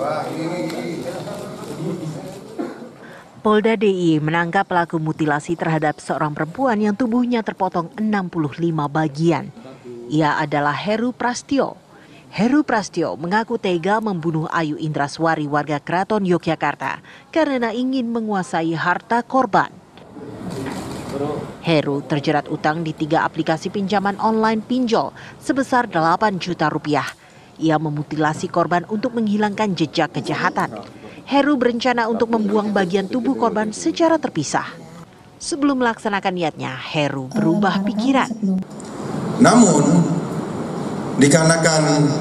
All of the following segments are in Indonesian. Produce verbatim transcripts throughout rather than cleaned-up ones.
Polda D I Y menangkap pelaku mutilasi terhadap seorang perempuan yang tubuhnya terpotong enam puluh lima bagian. Ia adalah Heru Prastyo. Heru Prastyo mengaku tega membunuh Ayu Indraswari warga Keraton Yogyakarta karena ingin menguasai harta korban. Heru terjerat utang di tiga aplikasi pinjaman online pinjol sebesar delapan juta rupiah. Ia memutilasi korban untuk menghilangkan jejak kejahatan. Heru berencana untuk membuang bagian tubuh korban secara terpisah. Sebelum melaksanakan niatnya, Heru berubah pikiran. Namun, dikarenakan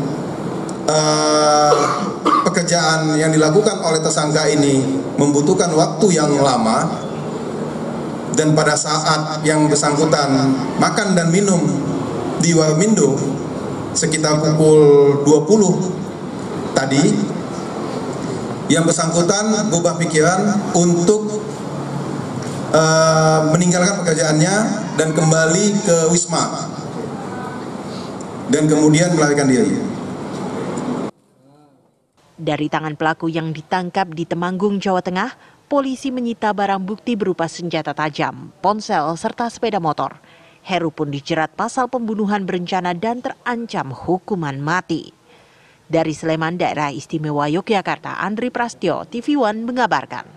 uh, pekerjaan yang dilakukan oleh tersangka ini membutuhkan waktu yang lama, dan pada saat yang bersangkutan makan dan minum di Warmindo sekitar pukul dua puluh tadi, yang bersangkutan berubah pikiran untuk uh, meninggalkan pekerjaannya dan kembali ke Wisma dan kemudian melarikan diri. Dari tangan pelaku yang ditangkap di Temanggung, Jawa Tengah, polisi menyita barang bukti berupa senjata tajam, ponsel, serta sepeda motor. Heru pun dijerat pasal pembunuhan berencana dan terancam hukuman mati. Dari Sleman, Daerah Istimewa Yogyakarta, Andri Prastyo, T V One mengabarkan.